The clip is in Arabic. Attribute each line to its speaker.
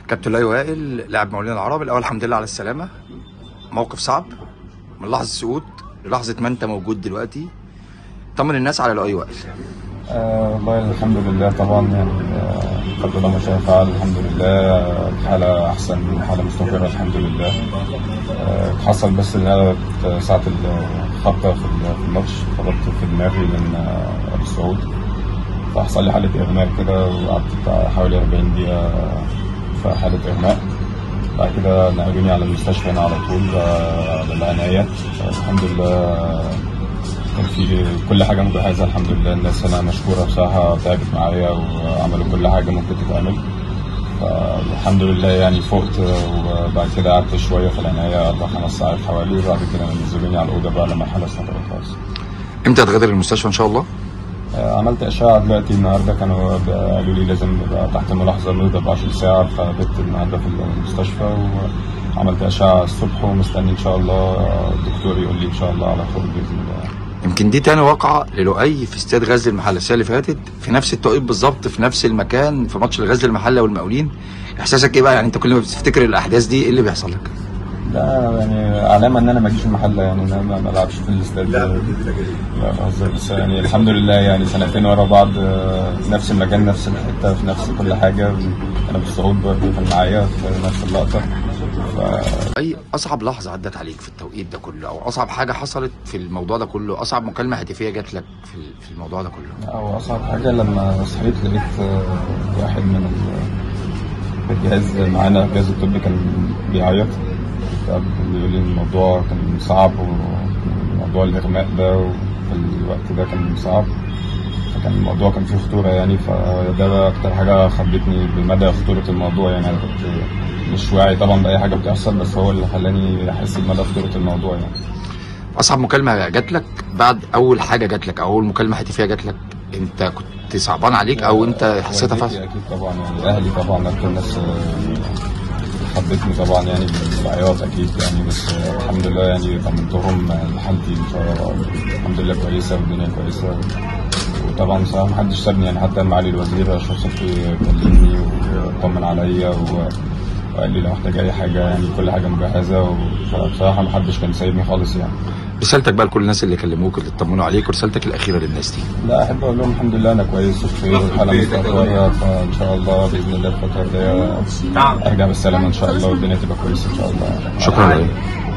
Speaker 1: كابتن لؤي وائل لاعب مقاولين العرب. الاول الحمد لله على السلامه. موقف صعب من لحظه السقوط للحظه ما انت موجود دلوقتي. طمن الناس على لؤي وائل.
Speaker 2: والله الحمد لله طبعا يعني قدر الله ما شاء فعل. الحمد لله حالة أحسن، حالة مستقرة الحمد لله. حصل بس ساعة الخبطة في الماتش، خبطت في دماغي من أبو السعود، فحصل لي حالة إغماء كده وقعدت حوالي 40 دقيقة في حالة إغماء. بعد كده نقلوني على المستشفى هنا على طول على العناية. الحمد لله كان في كل حاجة مجهزة الحمد لله. الناس هنا مشكورة بصراحة، تعبت معايا وعملوا كل حاجة ممكن تتعمل. الحمد لله يعني فقت، وبعد كده قعدت شوية في العناية 4-5 ساعات حوالي، وبعد كده نزلوني على الأوضة بقى لما الحالة استقرت خالص.
Speaker 1: امتى هتغادر المستشفى إن شاء الله؟
Speaker 2: عملت أشعة دلوقتي النهارده، كانوا قالوا لي لازم نبقى تحت الملاحظة لمدة 24 ساعة، فبت النهارده في المستشفى وعملت أشعة الصبح، ومستني إن شاء الله الدكتور يقول لي إن شاء الله على خروج بإذن الله.
Speaker 1: يمكن دي تاني واقعة للؤي في استاد غزل المحلة. السنة اللي فاتت في نفس التوقيت بالظبط في نفس المكان في ماتش الغزل المحلة والمقاولين. إحساسك إيه بقى؟ يعني أنت كل ما بتفتكر الأحداث دي إيه اللي بيحصل لك؟
Speaker 2: لا يعني علامة إن أنا ما أجيش المحلة، يعني أنا ما ألعبش في الاستاد. لا بهزر، بس يعني الحمد لله يعني سنتين ورا بعض نفس المكان نفس الحتة في نفس كل حاجة. أنا بالصعود برضه كان معايا في نفس اللقطة.
Speaker 1: أي أصعب لحظة عدت عليك في التوقيت ده كله، أو أصعب حاجة حصلت في الموضوع ده كله، أصعب مكالمة هاتفية جات لك في الموضوع ده كله؟
Speaker 2: أو أصعب حاجة لما صحيت لقيت واحد من الجهاز معانا، الجهاز الطبي، كان بيعيط، بيقول لي الموضوع كان صعب، وموضوع الإغماء ده وفي الوقت ده كان صعب، فكان الموضوع كان فيه خطورة يعني. فده أكتر حاجة خبتني بمدى خطورة الموضوع. يعني أنا كنت مش واعي طبعا بأي حاجة بتحصل، بس هو اللي خلاني أحس بمدى خطورة الموضوع يعني.
Speaker 1: أصعب مكالمة جات لك بعد أول حاجة جات لك، أو أول مكالمة هاتفية جات لك، أنت كنت صعبان عليك أو أنت حسيتها فعلا؟
Speaker 2: أكيد طبعا، يعني أهلي طبعا أكتر ناس حبتني طبعا يعني بالعياط اكيد يعني، بس الحمد لله يعني طمنتهم حالتي ان شاء الله الحمد لله كويسه والدنيا كويسه. وطبعا صراحه ما حدش سابني يعني، حتى معالي الوزير اشرف صبحي كلمني وطمن عليا وقال لي لو محتاج اي حاجه يعني كل حاجه مجهزه. فبصراحه ما حدش كان سايبني خالص يعني.
Speaker 1: رسالتك بقى لكل الناس اللي كلموك اللي اطمنوا عليك، ورسالتك الاخيره للناس دي؟
Speaker 2: لا، احب اقول لهم الحمد لله انا كويس وبخير والحاله مستقره، فان شاء الله باذن الله الفتره الجايه ارجع بالسلامه ان شاء الله والدنيا تبقى كويسه ان شاء الله.
Speaker 1: شكرا لك.